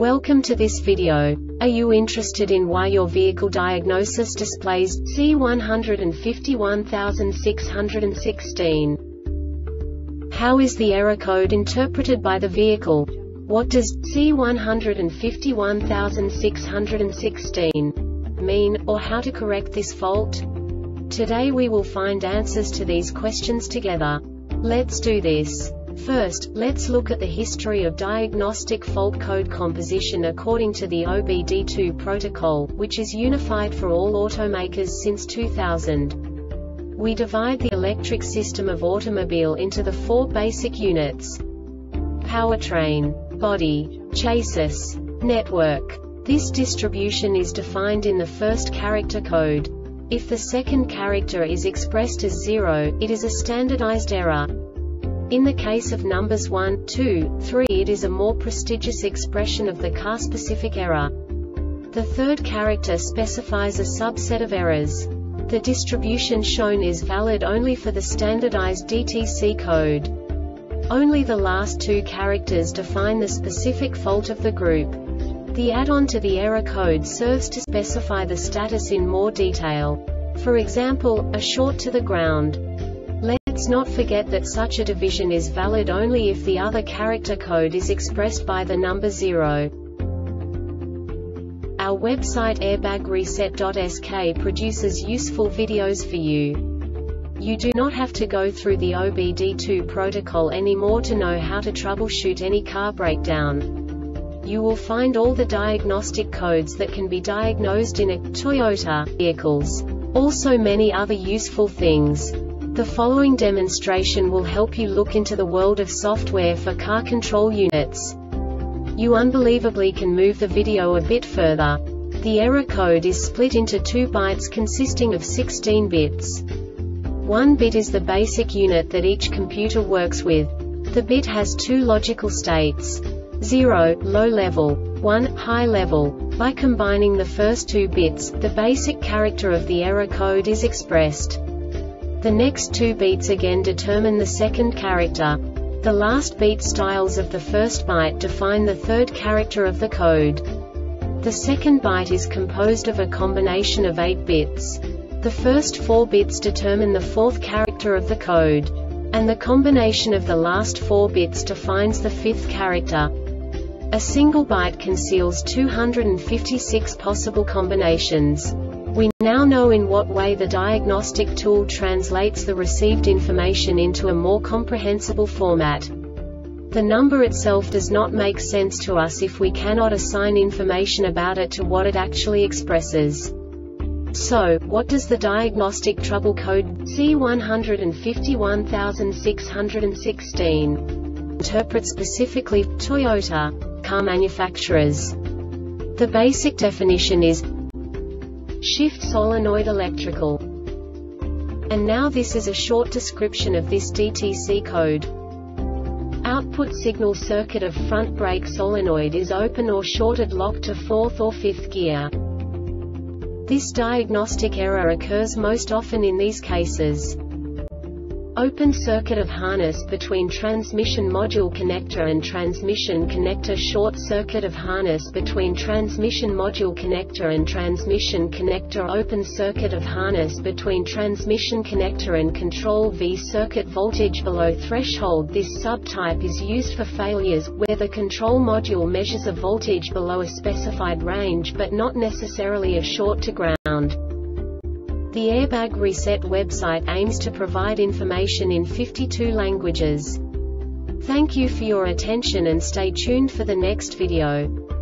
Welcome to this video. Are you interested in why your vehicle diagnosis displays C151616? How is the error code interpreted by the vehicle? What does C151616 mean, or how to correct this fault? Today we will find answers to these questions together. Let's do this. First, let's look at the history of diagnostic fault code composition according to the OBD2 protocol, which is unified for all automakers since 2000. We divide the electric system of automobile into the four basic units: powertrain, body, chassis, network. This distribution is defined in the first character code. If the second character is expressed as 0, it is a standardized error. In the case of numbers 1, 2, 3, it is a more prestigious expression of the car-specific error. The third character specifies a subset of errors. The distribution shown is valid only for the standardized DTC code. Only the last two characters define the specific fault of the group. The add-on to the error code serves to specify the status in more detail. For example, a short to the ground. Let's not forget that such a division is valid only if the other character code is expressed by the number 0. Our website airbagreset.sk produces useful videos for you. You do not have to go through the OBD2 protocol anymore to know how to troubleshoot any car breakdown. You will find all the diagnostic codes that can be diagnosed in a Toyota vehicles. Also many other useful things. The following demonstration will help you look into the world of software for car control units. You unbelievably can move the video a bit further. The error code is split into 2 bytes consisting of 16 bits. 1 bit is the basic unit that each computer works with. The bit has 2 logical states: 0, low level, 1, high level. By combining the first 2 bits, the basic character of the error code is expressed. The next 2 beats again determine the second character. The last beat styles of the first byte define the third character of the code. The second byte is composed of a combination of 8 bits. The first 4 bits determine the fourth character of the code. And the combination of the last 4 bits defines the fifth character. A single byte conceals 256 possible combinations. We now know in what way the diagnostic tool translates the received information into a more comprehensible format. The number itself does not make sense to us if we cannot assign information about it to what it actually expresses. So, what does the diagnostic trouble code C151616 interpret specifically for Toyota car manufacturers? The basic definition is shift solenoid electrical. And now this is a short description of this DTC code. Output signal circuit of front brake solenoid is open or shorted locked to 4th or 5th gear. This diagnostic error occurs most often in these cases: open circuit of harness between transmission module connector and transmission connector, short circuit of harness between transmission module connector and transmission connector, open circuit of harness between transmission connector and control V circuit, voltage below threshold. This subtype is used for failures where the control module measures a voltage below a specified range but not necessarily a short to ground. The Airbag Reset website aims to provide information in 52 languages. Thank you for your attention and stay tuned for the next video.